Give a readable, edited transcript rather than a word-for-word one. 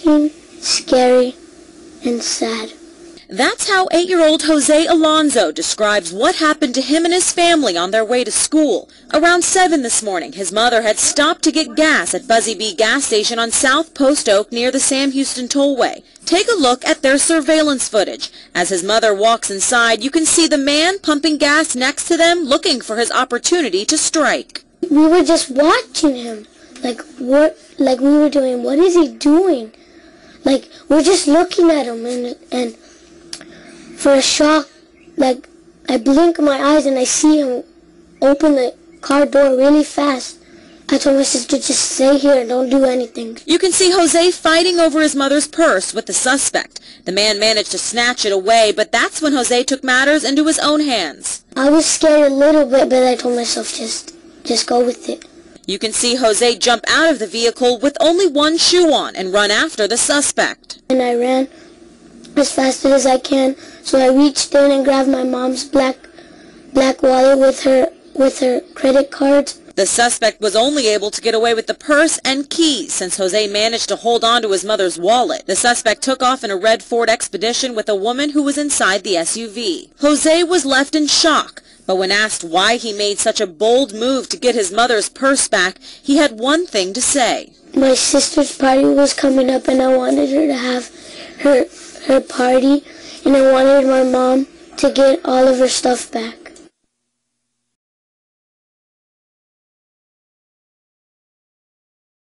shocking, scary, and sad. That's how 8-year-old Jose Alonso describes what happened to him and his family on their way to school. Around 7 this morning, his mother had stopped to get gas at Buzzy Bee gas station on South Post Oak near the Sam Houston Tollway. Take a look at their surveillance footage. As his mother walks inside, you can see the man pumping gas next to them, looking for his opportunity to strike. We were just watching him. We were doing, what is he doing? We're just looking at him, and for a shock, I blink my eyes and I see him open the car door really fast. I told my sister, just stay here and don't do anything. You can see Jose fighting over his mother's purse with the suspect. The man managed to snatch it away, but that's when Jose took matters into his own hands. I was scared a little bit, but I told myself, just go with it. You can see Jose jump out of the vehicle with only one shoe on and run after the suspect. And I ran as fast as I can, so I reached in and grabbed my mom's black wallet with her credit cards. The suspect was only able to get away with the purse and keys since Jose managed to hold on to his mother's wallet. The suspect took off in a red Ford Expedition with a woman who was inside the SUV. Jose was left in shock, but when asked why he made such a bold move to get his mother's purse back, he had one thing to say. My sister's party was coming up and I wanted her to have her party, and I wanted my mom to get all of her stuff back.